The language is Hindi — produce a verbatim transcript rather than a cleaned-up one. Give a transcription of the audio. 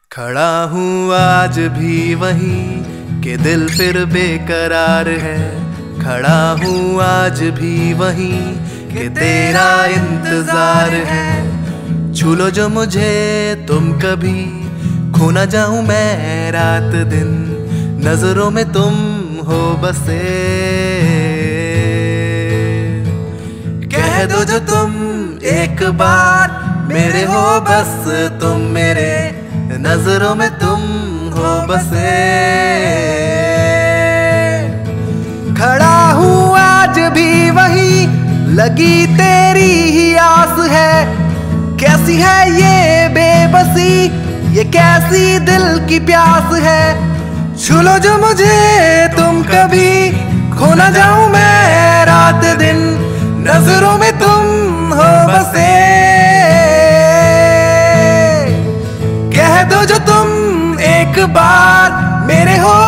खड़ा हूँ आज भी वहीं के दिल फिर बेकरार है। खड़ा हूँ आज भी वहीं के तेरा इंतजार है। छू लो जो मुझे तुम कभी, खो ना जाऊं मैं रात दिन, नजरों में तुम हो बसे। कह दो जो तुम एक बार मेरे हो, बस तुम मेरे नजरों में तुम हो बसे। खड़ा हूँ आज भी वहीं, लगी तेरी ही आस है। कैसी है ये बेबसी, ये कैसी दिल की प्यास है। छू लो जो मुझे तुम कभी, खो ना जाऊं मैं रात दिन, नजरों में तुम हो बसे। कह दो जो तुम एक बार मेरे हो,